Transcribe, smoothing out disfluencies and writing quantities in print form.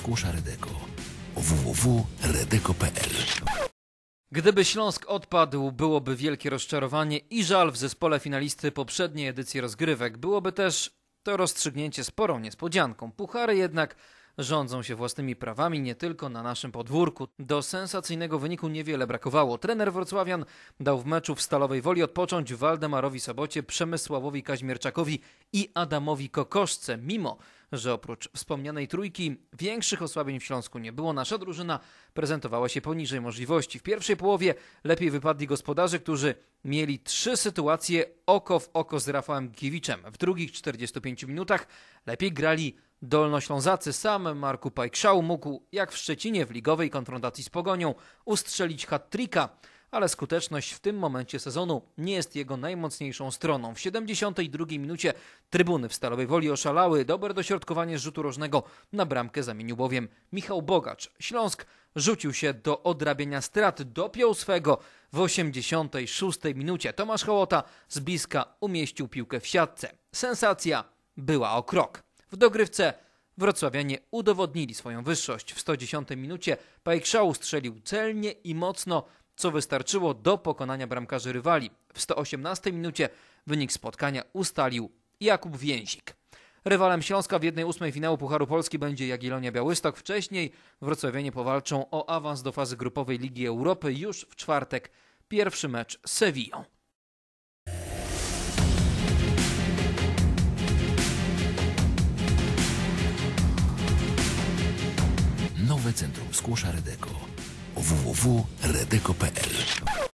Skłosza Redeko. www.redeko.pl. Gdyby Śląsk odpadł, byłoby wielkie rozczarowanie i żal w zespole finalisty poprzedniej edycji rozgrywek. Byłoby też to rozstrzygnięcie sporą niespodzianką. Puchary jednak rządzą się własnymi prawami nie tylko na naszym podwórku. Do sensacyjnego wyniku niewiele brakowało. Trener wrocławian dał w meczu w Stalowej Woli odpocząć Waldemarowi Sobocie, Przemysławowi Kaźmierczakowi i Adamowi Kokoszce. Mimo że oprócz wspomnianej trójki większych osłabień w Śląsku nie było, nasza drużyna prezentowała się poniżej możliwości. W pierwszej połowie lepiej wypadli gospodarze, którzy mieli 3 sytuacje oko w oko z Rafałem Giewiczem. W drugich 45 minutach lepiej grali Dolnoślązacy. Sam Marku Pajkszał mógł, jak w Szczecinie w ligowej konfrontacji z Pogonią, ustrzelić hat-tricka, ale skuteczność w tym momencie sezonu nie jest jego najmocniejszą stroną. W 72 minucie trybuny w Stalowej Woli oszalały. Dobre dośrodkowanie z rzutu rożnego na bramkę zamienił bowiem Michał Bogacz. Śląsk rzucił się do odrabiania strat, dopiął swego w 86 minucie. Tomasz Hołota z bliska umieścił piłkę w siatce. Sensacja była o krok. W dogrywce wrocławianie udowodnili swoją wyższość. W 110 minucie Pajkszał strzelił celnie i mocno, co wystarczyło do pokonania bramkarzy rywali. W 118 minucie wynik spotkania ustalił Jakub Więzik. Rywalem Śląska w 1/8 finału Pucharu Polski będzie Jagiellonia Białystok. Wcześniej wrocławianie powalczą o awans do fazy grupowej Ligi Europy już w czwartek. Pierwszy mecz z Sewillą. Nowe Centrum Skłosza Redeko. www.redeko.pl.